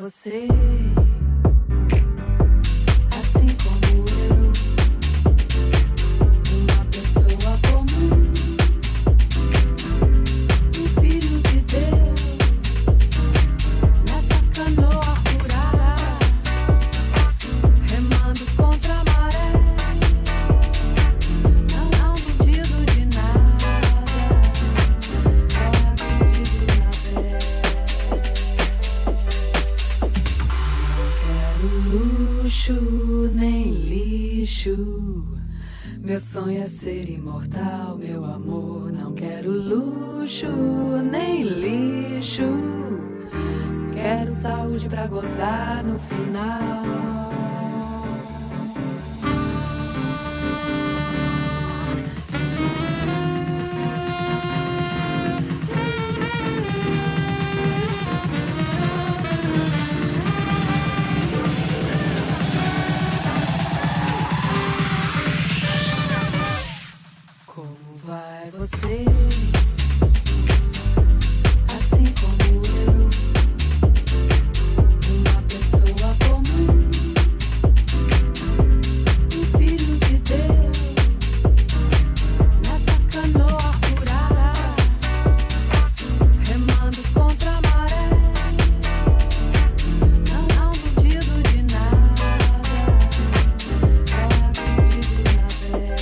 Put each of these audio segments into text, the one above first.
você, assim como eu, uma pessoa comum, um filho de Deus, nessa canoa furada, remando contra a maré, não duvido de nada, só acredito na fé. Luxo nem lixo, meu sonho é ser imortal, meu amor. Não quero luxo nem lixo, quero saúde pra gozar no final. Você, assim como eu, uma pessoa comum, um filho de Deus, nessa canoa furada, remando contra a maré, não duvido de nada, só acredito na fé.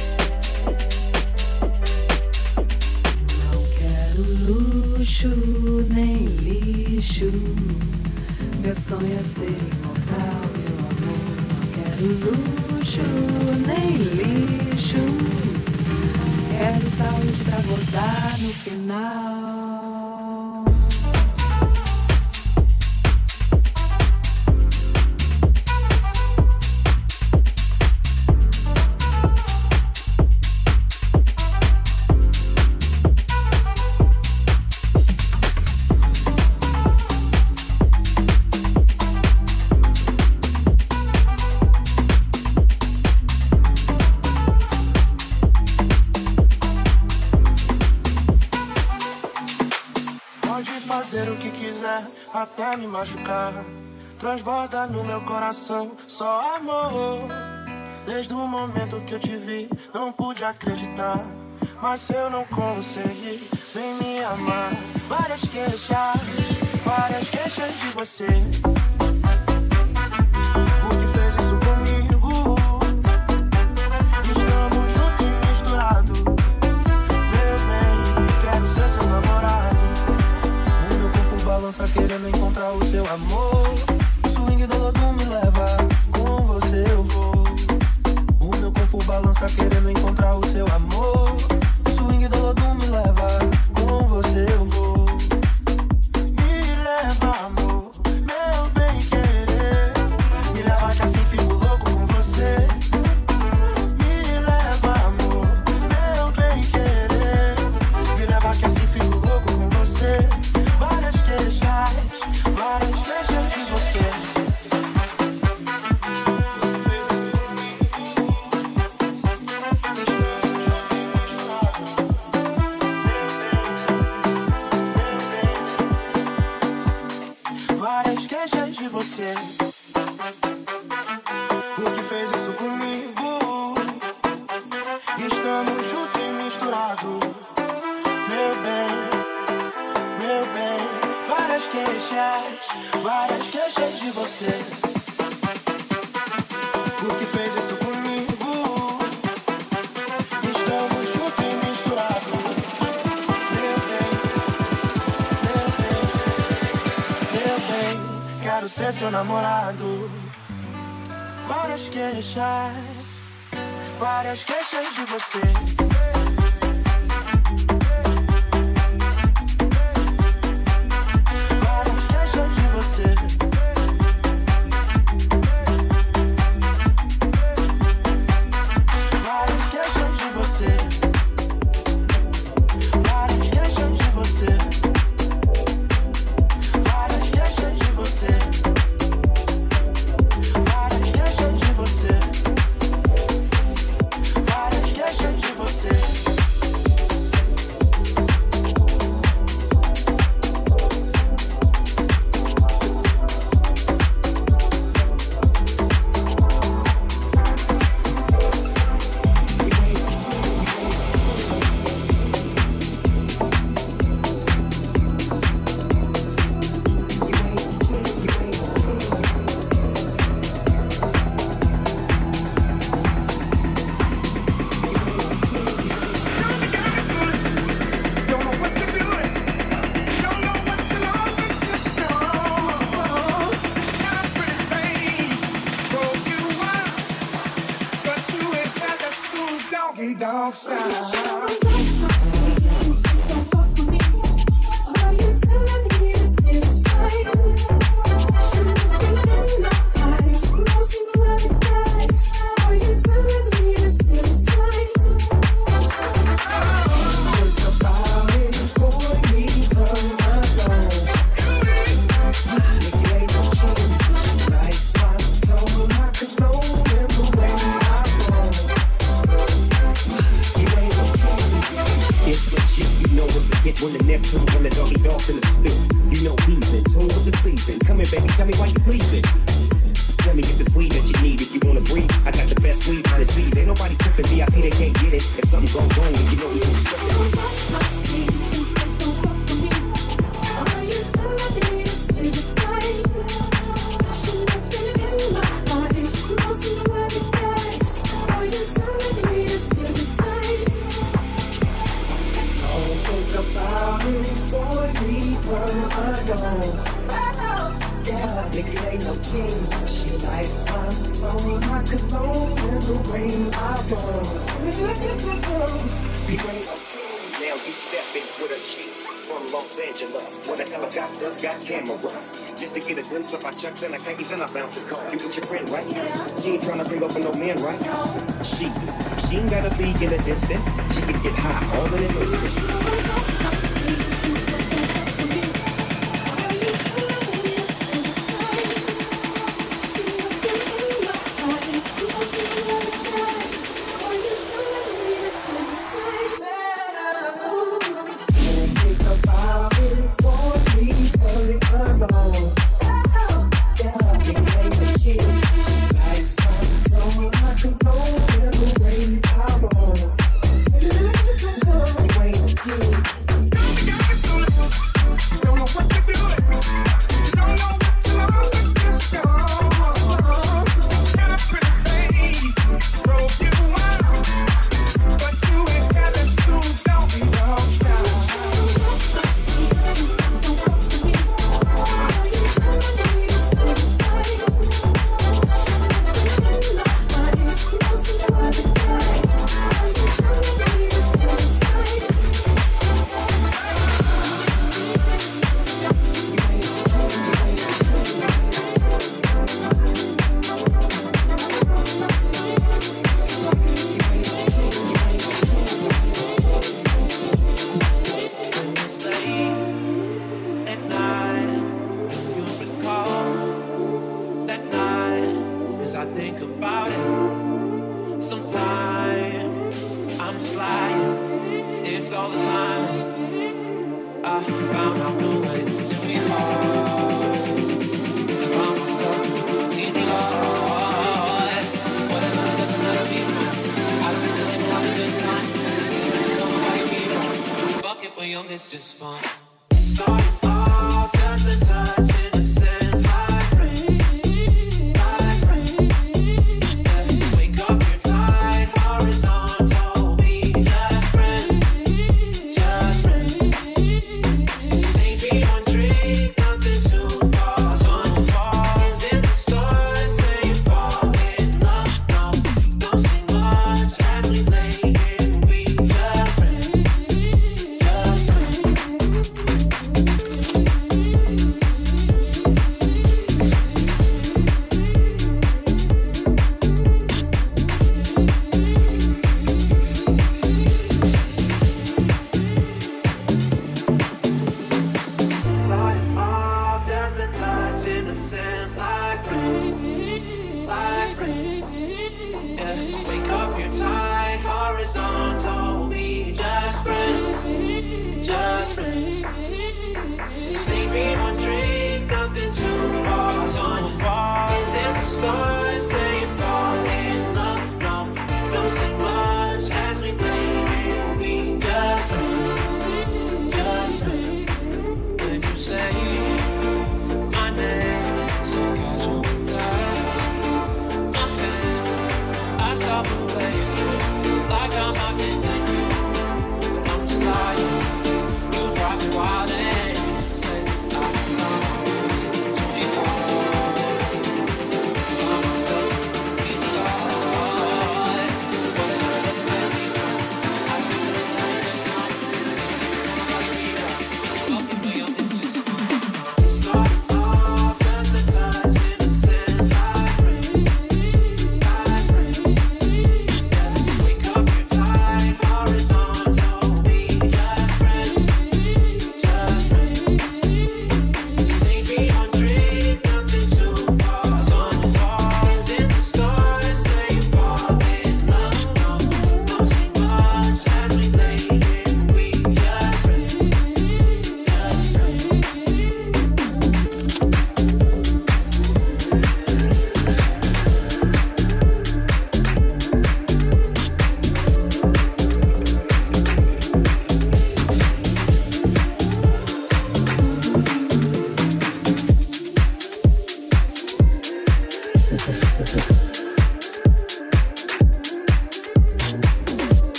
Luxo nem lixo, meu sonho é ser imortal, meu amor. Não quero luxo nem lixo, quero saúde pra gozar no final. Fazer o que quiser, até me machucar. Transborda no meu coração só amor. Desde o momento que eu te vi, não pude acreditar. Mas se eu não conseguir, vem me amar. Várias queixas de você. Por que fez isso comigo? Estamos juntos e misturados. Meu bem, quero ser seu namorado. Balança querendo encontrar o seu amor. Swing do lodo me leva, com você eu vou. O meu corpo balança querendo encontrar o seu amor. Swing do lodo me leva, com você eu vou. Me leva, amor, meu bem querer. Me leva que assim fico louco com você. Me leva, amor, meu bem querer. Me leva que assim fico louco com você. Várias queixas de você. Várias queixas de você. Por que fez isso comigo? Estamos juntos e misturados. Meu bem, várias queixas de você. Por que fez isso comigo? Estamos juntos e misturados. Meu bem, quero ser seu namorado. Várias queixas de você. Você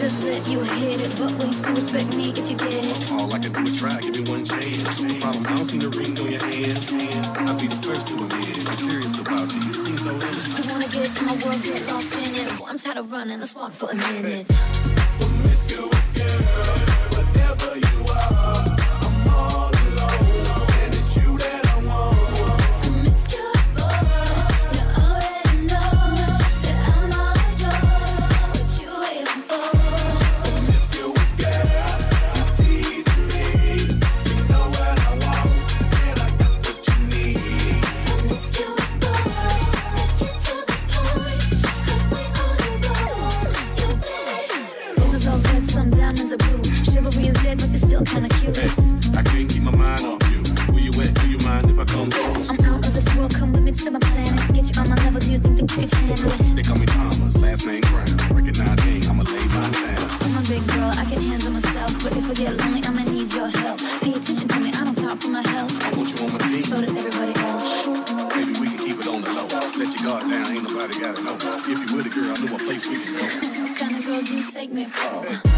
just let you hit it, but will you still respect me if you get it? All I can do is try, give me one chance. What's the problem? I don't see the ring on your hand. I'll be the first to admit, I'm curious about you. You seem so innocent. I wanna get in my world, get lost in it. Boy, I'm tired of running, let's walk for a minute. Promiscuous girl, whatever you are, I'm all alone, and it's you that I want. Promiscuous boy, you already know that I'm all yours. What you waiting for? Promiscuous girl, you teasing me. You know what I want, and I got what you need. Promiscuous boy, let's get to the point, 'cause we on the road. You ready? Roses are red, some diamonds are blue. Chivalry is dead, but you're still kinda cute. Hey, I can't keep my mind off you. Where you at? Do you mind if I come through? I'm out of this world, come with me to my planet. Get you on my level, do you think that you can handle it? They call me Thomas, last name Brown. Recognize me, I'ma lay my down. I'm a big girl, I can handle myself. But if I get lonely, I'ma need your help. Pay attention to me, I don't talk for my health. I want you on my team. So does everybody else. Maybe we can keep it on the low. Let your guard down, ain't nobody gotta know. If you with a girl, I know a place we can go. What kind of girl do you take me for?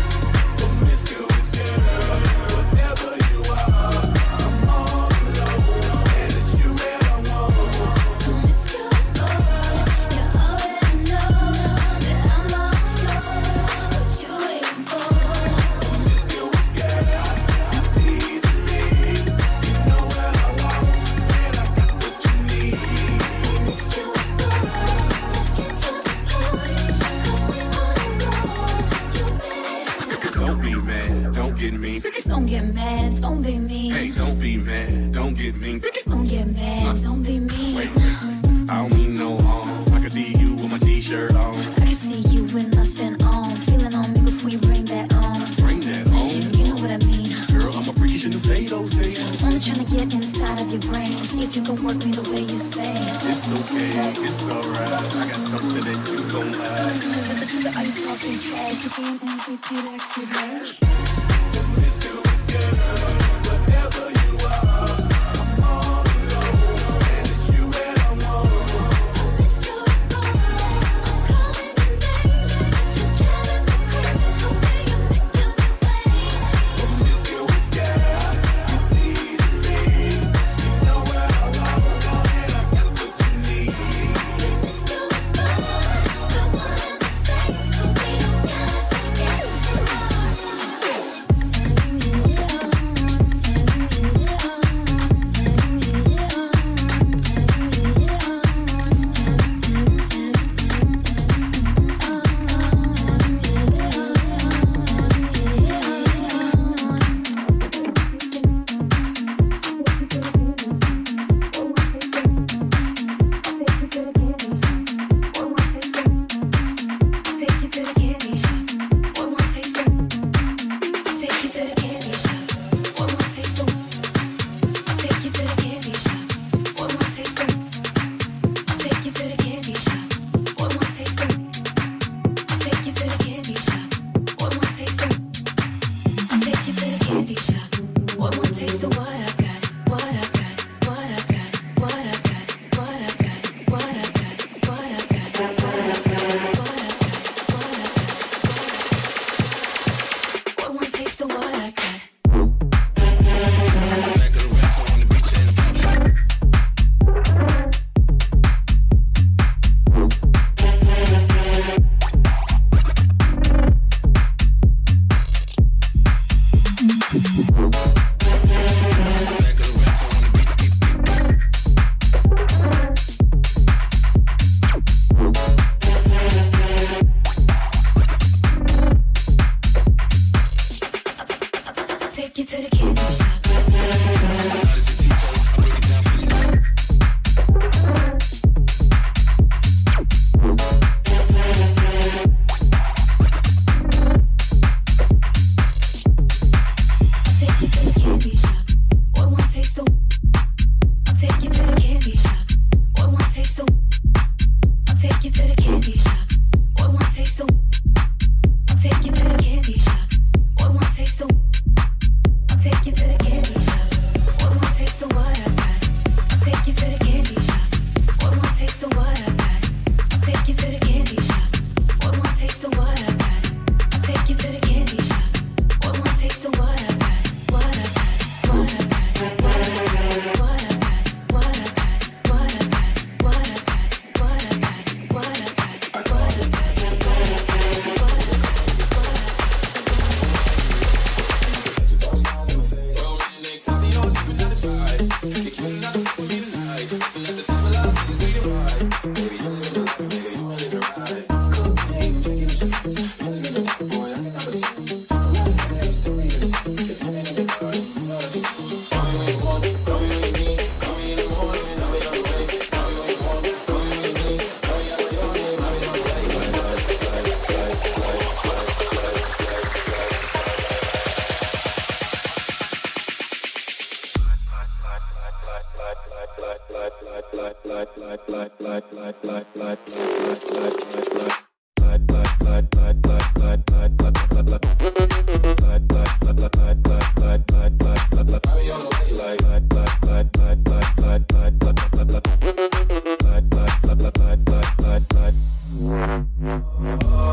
Promiscuous girl, whatever you are, I'm all alone, and it's you that I want. Promiscuous boy, you already know that I'm all yours. What you waiting for? Promiscuous girl, you teasing me. You know what I want, and I got what you need. Promiscuous boy, let's get to the point, 'cause we on the road. You ready? Don't be mad, don't get mean. Don't get mad, don't be mean. Hey, don't be mad, don't get mean. Don't get mad, don't be mean. Wait, I don't mean no harm. I can see you with my t-shirt on. I can see you with nothing on. Feeling on me before you bring that on. Bring that on. You know what I mean. Girl, I'm a freak, you shouldn't say those things. Only trying to get inside of your brain. See if you can work me the way you say. It's okay, it's alright. I got something that you gon' like. Are you talking trash? You can't repeat extra dash. Promiscuous girl, whatever you are, I'm all alone, and it's you that I want. Promiscuous boy, I'm calling your name. You're driving me crazy the way you make me wait. Promiscuous girl, you teasing me. You know what I want, and I got what you need. Promiscuous boy, we're one and the same, so we don't gotta get it wrong.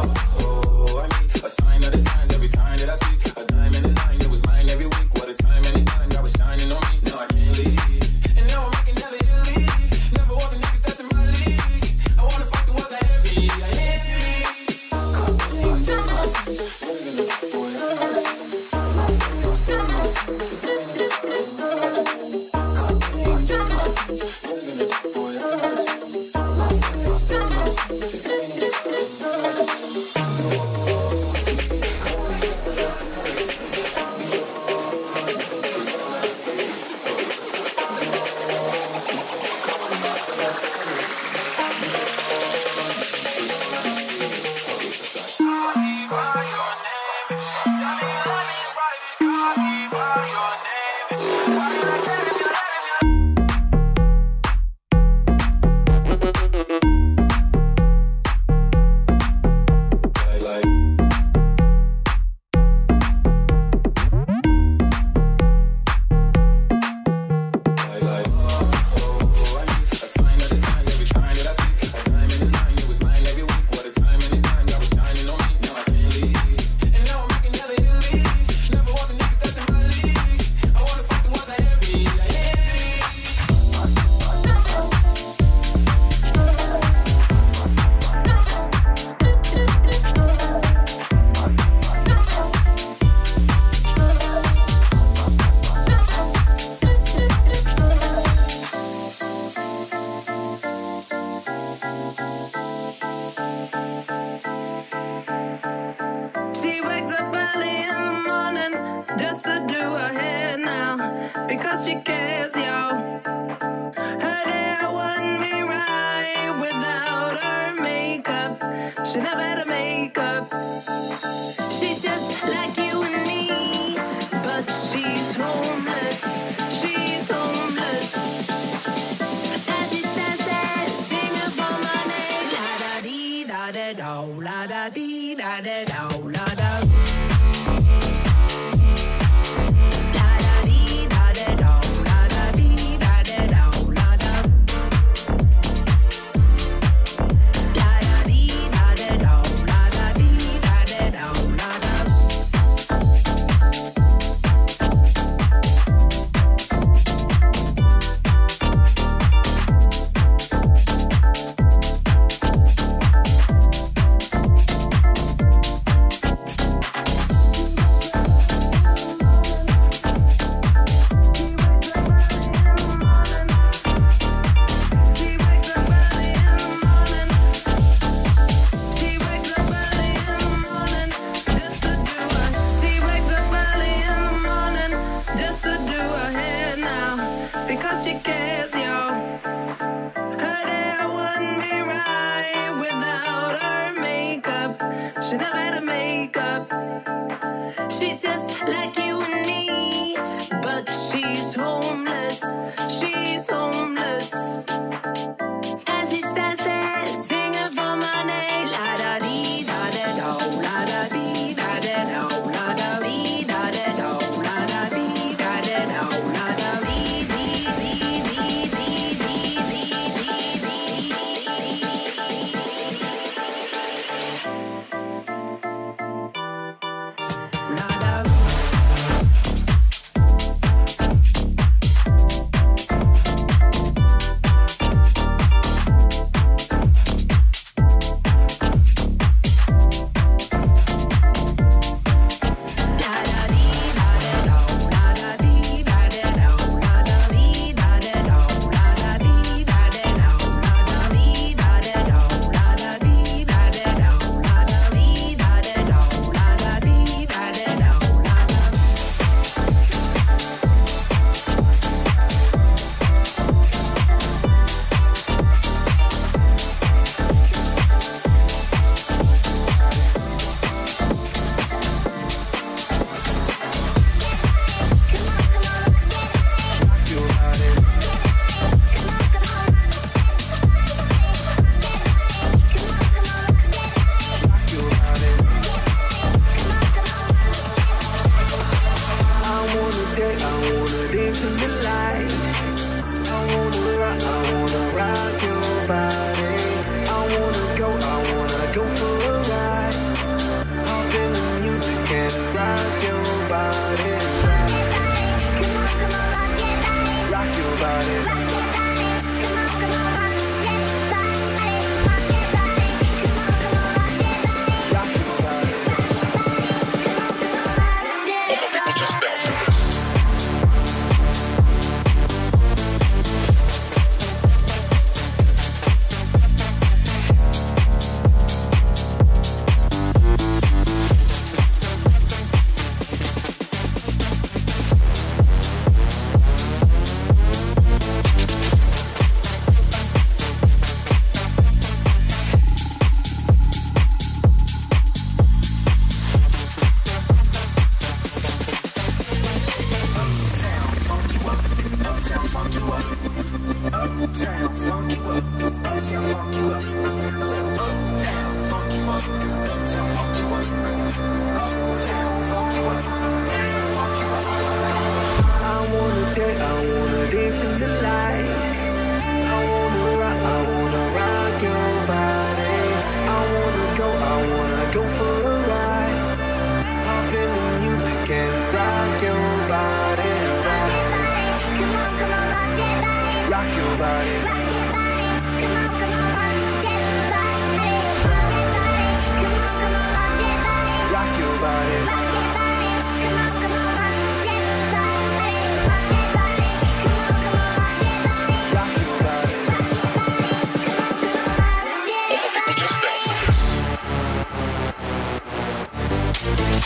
I need a sign of the times every time that I speak. A dime and a nine, it was mine every week. What a time and a dime, God was shining on me. Now I can't leave. And now I'm making hella Italy. Never want the niggas that's in my league. I wanna fuck the ones that heavy. I heavy.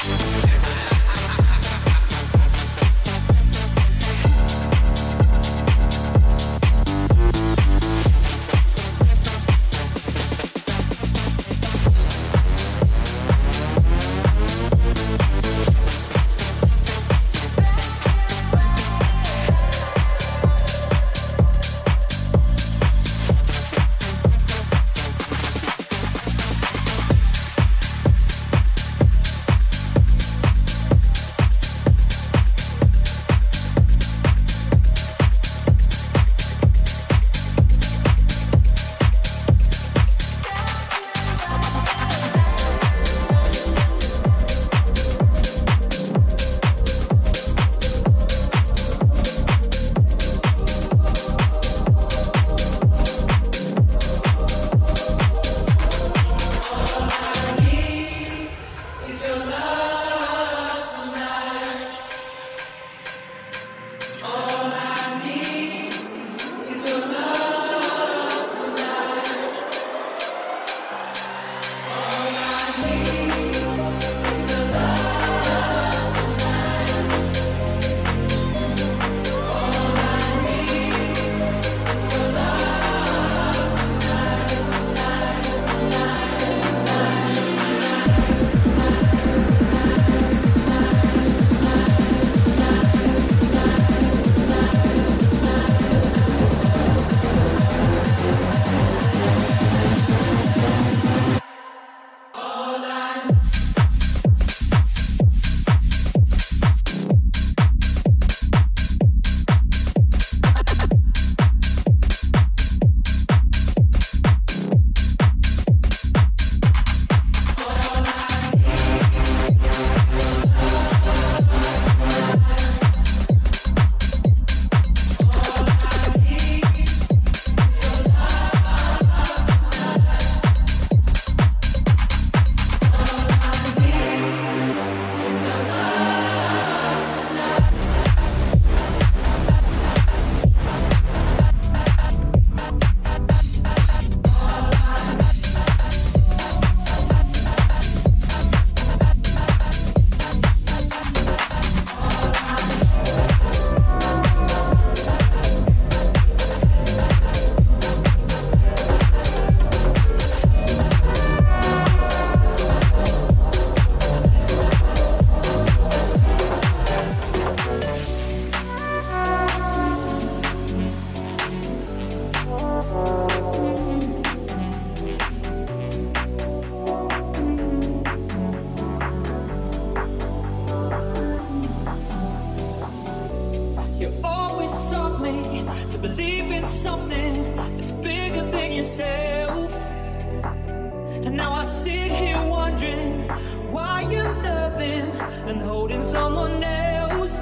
And now I sit here wondering why you're loving and holding someone else.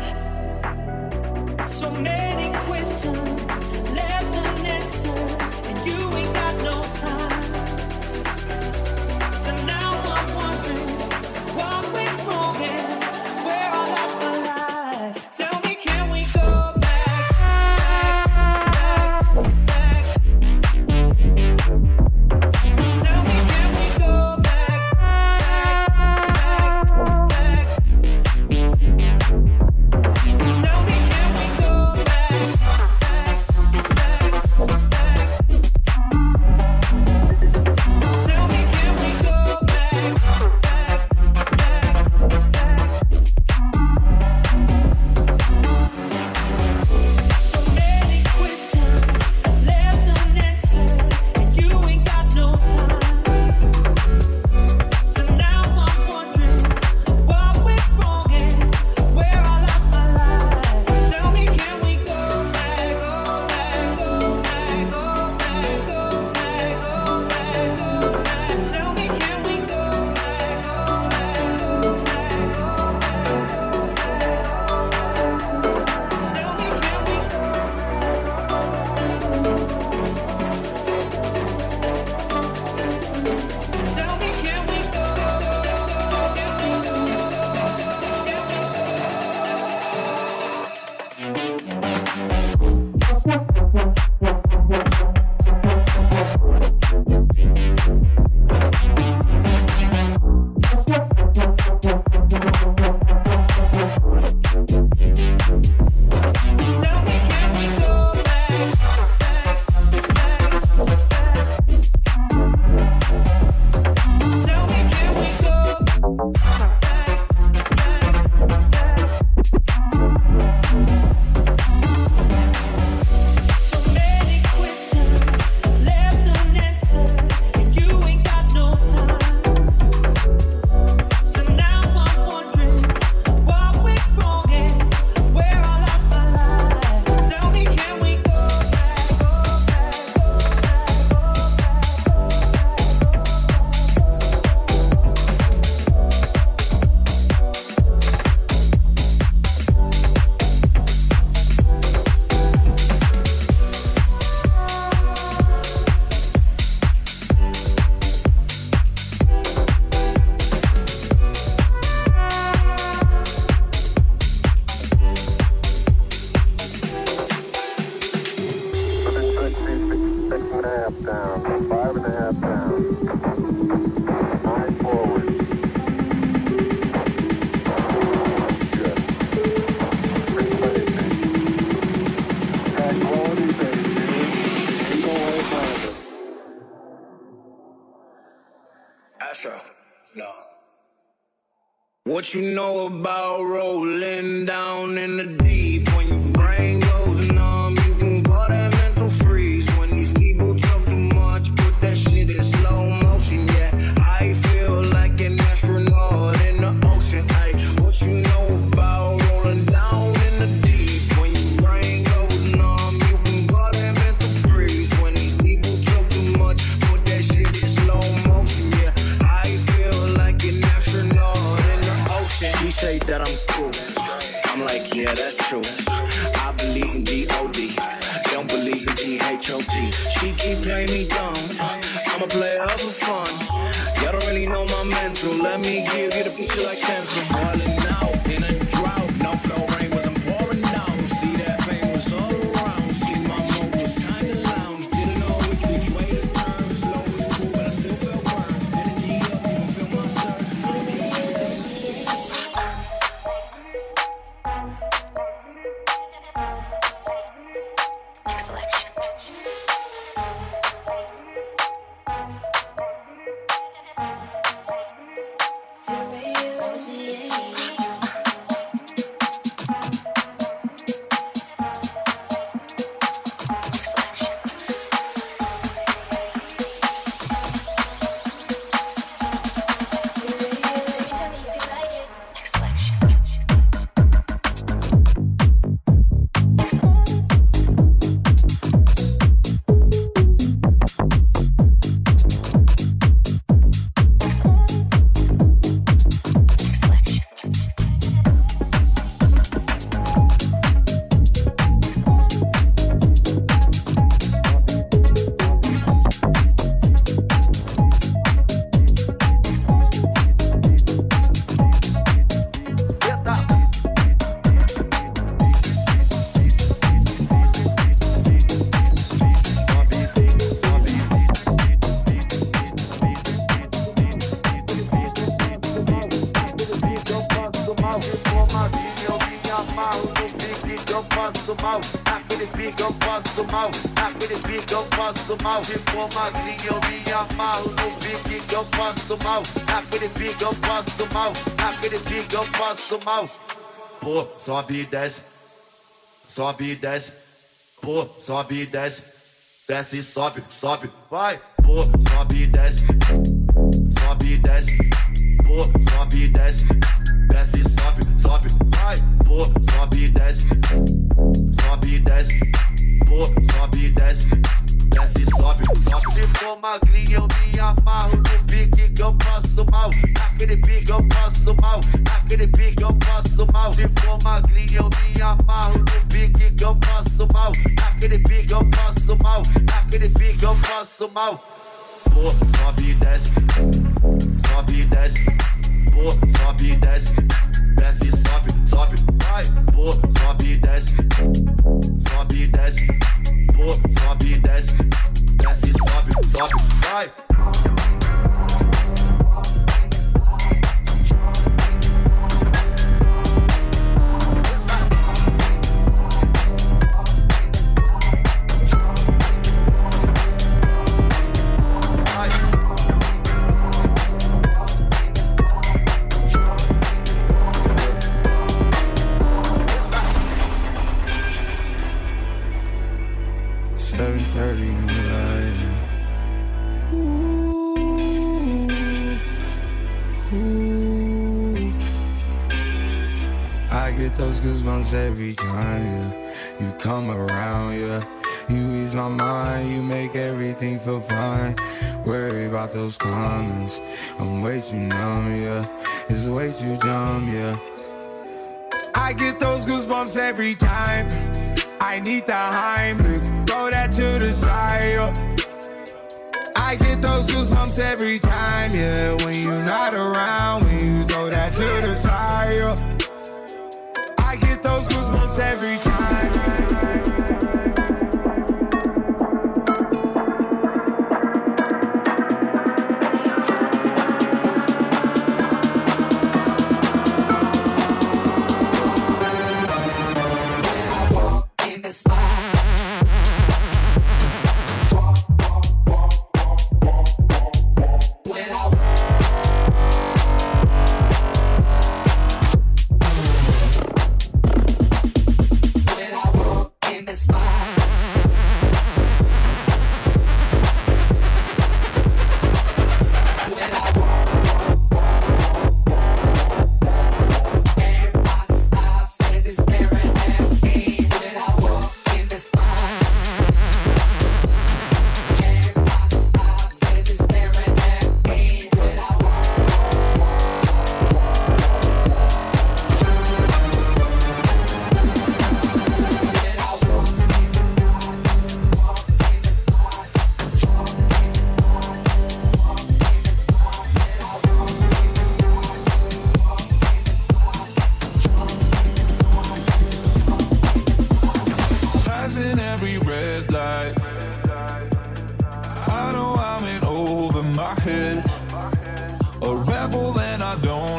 So many questions left unanswered, and you ain't got no time. So now I'm wondering what went wrong and where I lost my life. Tell me, can we go back? Tell me, can we go back? Tell me, can we go back? What you know about rolling down in the deep? When your brain goes numb, you can call that mental freeze. When these people talk too much, put that shit in slow motion. Yeah, I feel like an astronaut in the ocean. Ay, what you know about rolling down in the deep? When your brain goes numb, you can call that mental freeze. When these people talk too much, put that shit in slow motion. Yeah, I feel like an astronaut in the ocean. She say that I'm cool. I'm like, yeah, that's true. I believe in D.O.D. Don't believe in G.H.O.T. She keep playing me dumb. I'm a player for fun. Y'all don't really know my mental. Let me give you the picture like stencil. Falling out in a drought. No flow rain was I'm pouring down. See that pain was all around. See my mode was kinda lounge. Didn't know which way to turn. Slow was cool, but I still felt burned. Energy up, you don't feel my surge. Next selection. Aquele pique eu faço mal, aquele pique eu faço mal. Se for magrinho eu me amarro no pique que eu faço mal. Aquele pique eu faço mal, aquele pique eu faço mal. Pô, sobe e desce, sobe e desce. Pô, sobe e desce, desce e sobe, sobe, vai. Pô, sobe e desce, sobe e desce. Pô, sobe e desce, desce e sobe, sobe, vai. Pô, sobe e desce, sobe e desce. Pô, sobe e desce, desce e sobe, sobe. Se for magrinho eu me amarro no pique que eu faço mal. Naquele pique eu faço mal, naquele pique eu faço mal. Se for magrinho eu me amarro no pique que eu faço mal. Naquele pique eu faço mal, naquele pique eu faço mal. Pô, sobe e desce, sobe e desce. Pô, sobe e desce, desce e sobe, sobe, vai. Pô, sobe e desce, sobe e desce. Pô, sobe e desce, desce e sobe, sobe, vai. Those goosebumps every time, yeah, you come around, yeah. You ease my mind, you make everything feel fine. Worry about those comments, I'm way too numb, yeah. It's way too dumb, yeah. I get those goosebumps every time. I need the Heimlich, throw that to the side, yeah. I get those goosebumps every time, yeah. When you're not around, when you throw that to the side, yeah. I get those goosebumps every time.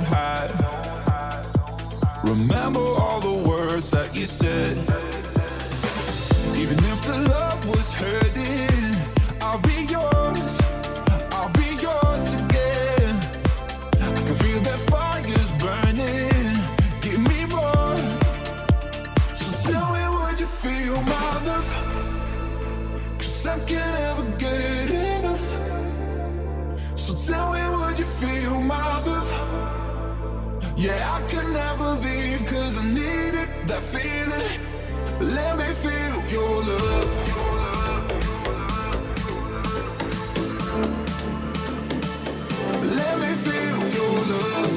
don't hide. Remember all the words that you said. Even if the love was hurting, I'll be yours. I'll be yours again. I can feel that fire's burning. Give me more. So tell me, would you feel my love? 'Cause I can't ever get enough. So tell me, would you feel my love? Yeah, I could never leave 'cause I needed that feeling. Let me feel your love. Let me feel your love.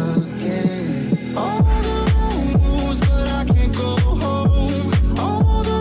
All the wrong moves, but I can't go home. All the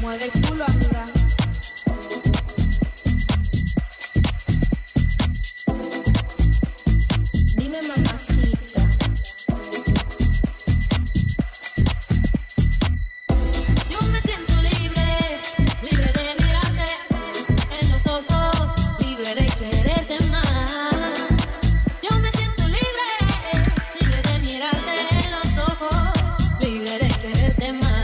Mueve el culo, amiga. Dime, mamacita. Yo me siento libre, libre de mirarte en los ojos, libre de quererte más. Yo me siento libre, libre de mirarte en los ojos, libre de quererte más.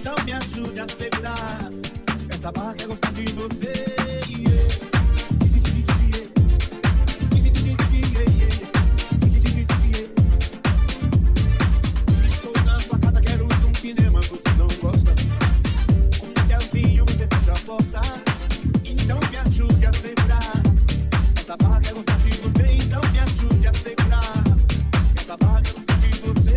então me ajude a segurar. Essa barra quer gostar de você. Estou na sua casa, quero ir num cinema, você não gosta? Com um hotelzinho você fecha a porta. Então me ajude a segurar. Essa barra quer gostar de você, então me ajude a segurar. Essa barra quer gostar de você.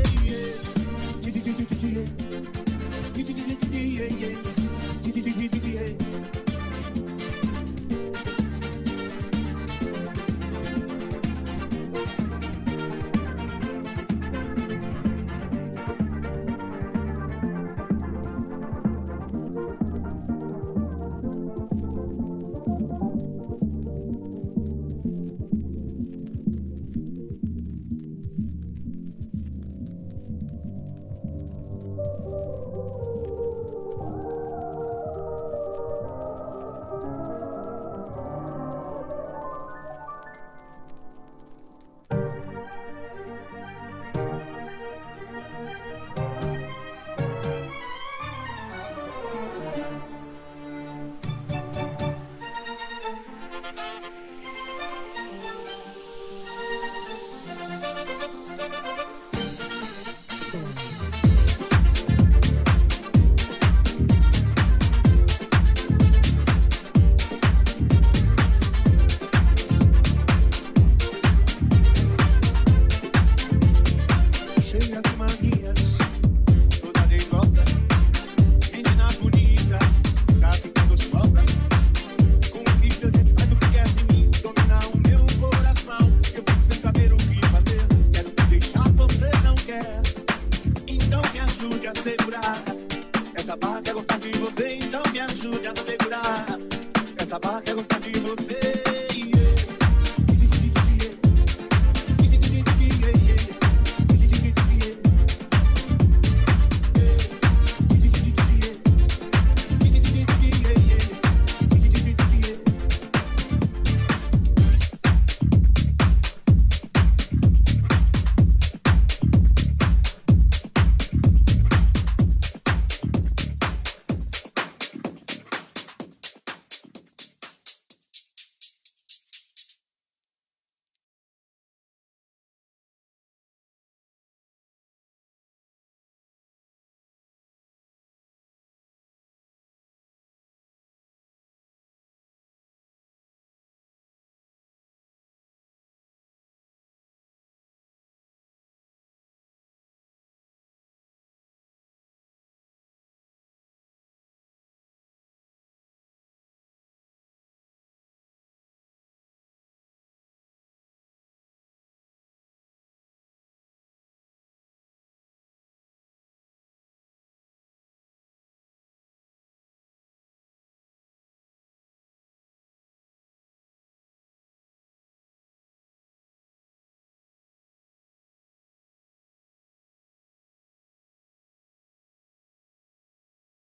Cheia de manias, toda nervosa, menina bonita, tá ficando sobra. Com o que a gente faz o que quer de mim, dominar o meu coração. Eu fico sem saber o que fazer, quero te deixar, você não quer. Então me ajude a segurar. Essa barra quer gostar de você, então me ajude a segurar. Essa barra quer gostar